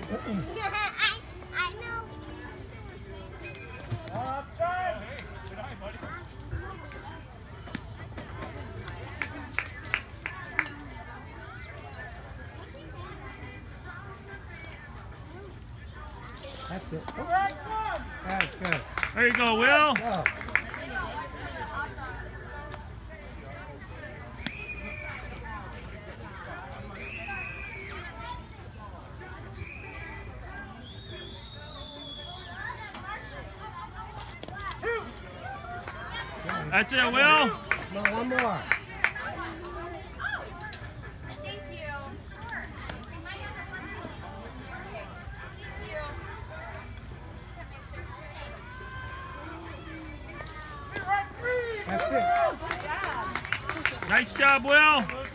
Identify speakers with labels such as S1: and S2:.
S1: I know.
S2: Outside. Good eye, buddy.
S3: That's it.
S2: All right, one.
S3: That's good.
S4: There you go, Will.
S3: Go.
S4: That's it, Will.
S3: No, one more.
S1: Thank you.
S3: That's it.
S4: Nice job, Will.